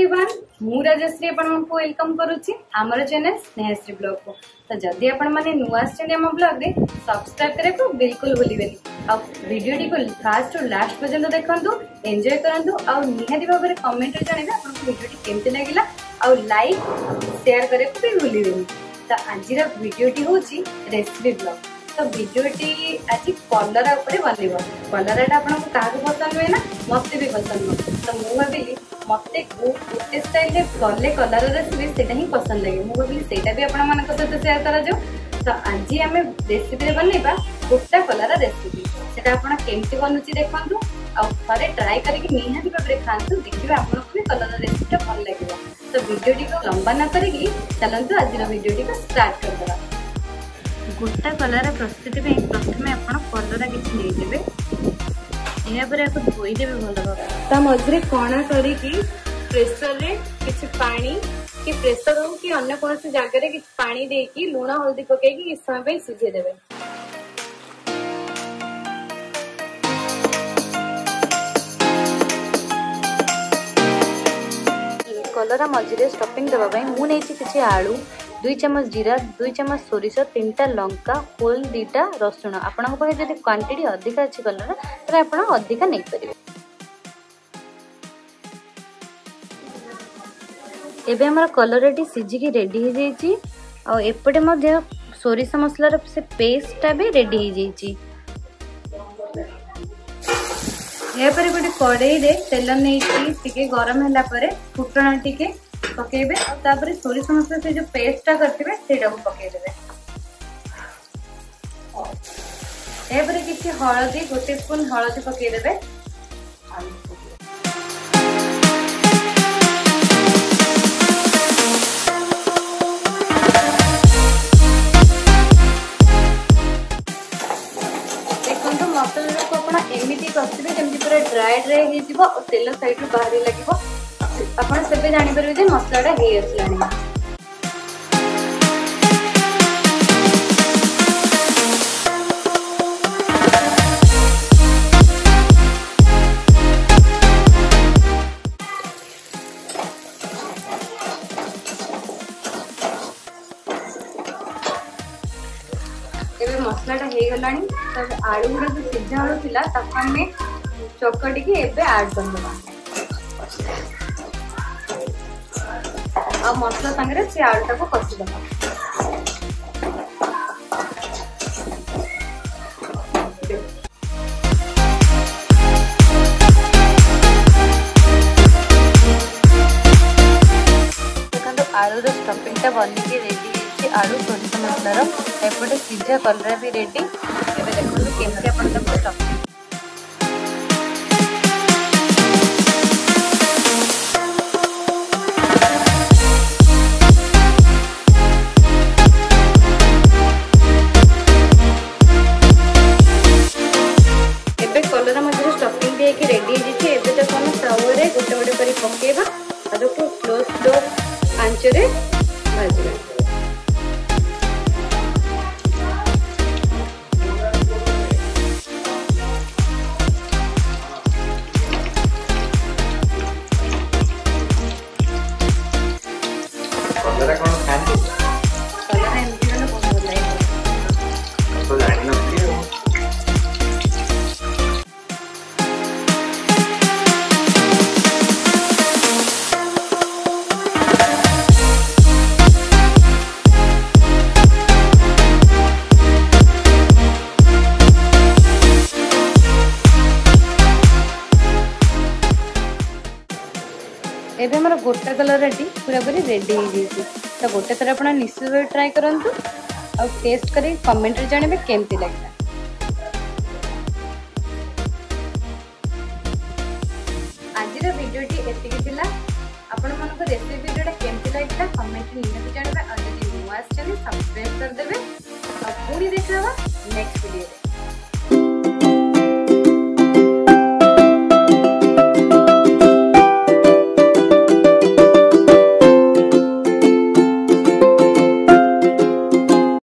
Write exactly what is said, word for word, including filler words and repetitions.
Everyone मु राजश्री आपको welcome करुच्ची आमर चैनल स्नेहश्री ब्लॉग को। तो जदि आपण मैंने नुआ आम ब्लॉग रे सब्सक्राइब करे को बिल्कुल भूलिबेनी आ वीडियो को फास्ट और लास्ट पर्यंत देखंतु एंजॉय करंतु आ निहाती भाव में कमेंट रे जणेबे आपन वीडियो केमते लागिला आ लाइक शेयर करे को भी भूलिबेनी। तो आजिर वीडियोटी होची रेसिपी ब्लॉग। तो वीडियोटी आज कलरा उपरे बनइबो। कलराटा आपनको काहाको पसंद हुए ना मते भी पसंद हो। तो मु भाबिली मते गोटे स्टाइल रे गले कलर रेसिपी सेटा ही पसंद लगे। मु भाबिली सेटा भी आपण मानक सहित शेयर करा जाऊ। तो आज आम रेसिपी रे बनइबा गोटा कलरा रेसिपी। सेटा आपण केमती बनुची देखंतु आ थरे ट्राई करके निहाती भाबरे खांतु देखिबा आपनको भी कलरा रेसिपीटा भल लागिबो। तो वीडियोटी को लंबा न करिकी चलंतु आजिर वीडियोटी को स्टार्ट कर देबा। गोटा कलरा प्रस्तुति में प्रथम आप कलरा किसी नहींदेवे आपको धोईदेवे भल भाव मझे कणा करके प्रेसर रे किसी पानी कि प्रेसर हो कि अन्य कौन जगह किसी पानी देकी लुण हल्दी पकई किसी समय सिझेदेवे। कलरा मझे स्टफिंग देवाई मुझे किसी आलू दुई चमच जीरा दुई चमच सोरिष तीन टा लंका होल दीटा रसुण आपण जब क्वांटिटी अधिक अच्छी कलर तो आप अधिका नहीं पारे। एबे हमर कलरटी सिझिकी रेडी हो जाइए आ एपटे मध्य सोरिष मसलार से पेस्टा भी रेडी हो जाइए। यापर गोटे कड़ाई रे तेल नहीं गरम है फुटण टिके पकेबे तापर सोरिष मसला से जो पेस्टा करथिबे सेटा को पकेदेबे। एबरे किछि हळदी गोटे स्पून हळदी पकेदेबे। देखंतु मसला को अपना एमिति कसिबे जेमति पूरा ड्राई ड्राई हे जिवो और तेल साइड रो बाहरी लागिवो। आपण सेबे जानि परबे जे मसलाटा हे आसलानी। एबे मसलाटा हे गलानी। तब आलू गुडा जो सिझा आलू थिला ताका में चकटी के एबे ऐड कर देबा आ मसला संगे से आलूटा को कसी देबा। देखो आलू रो स्टफिंगटा बनिके रेडी है। आलू सोरिष मसलार एपटे सिझा कलरा भी रेडी। एबे देखो केमती आपण ताको स्टफिंग कलरा मझे स्टफिंग दिए रेडी है। एबे तो हम स्टव रे गोटे गोटे करी पकेबा आ जो स्लो स्लो आंच रे भाजबा। कलरा कोन खांती कलरा एमती वाला बहुत भल लागे तो जानि नथि। एबे हमर गोटा कलर रेडी पूरा पूरी रेडी हो जाइए। तो गोटे थर आप निश्चित ट्राई करंतु आ टेस्ट करी कमेंट रे जानिबे केमती लागला। आजिर वीडियोटी एतिकी थिला। आपण मानको रेसिपी वीडियोटा केमती लागला कमेंट रे निहाती जानिबे आ जदि नुआ चैनल सब्सक्राइब कर देबे आ पूरी देखबा नेक्स्ट वीडियो।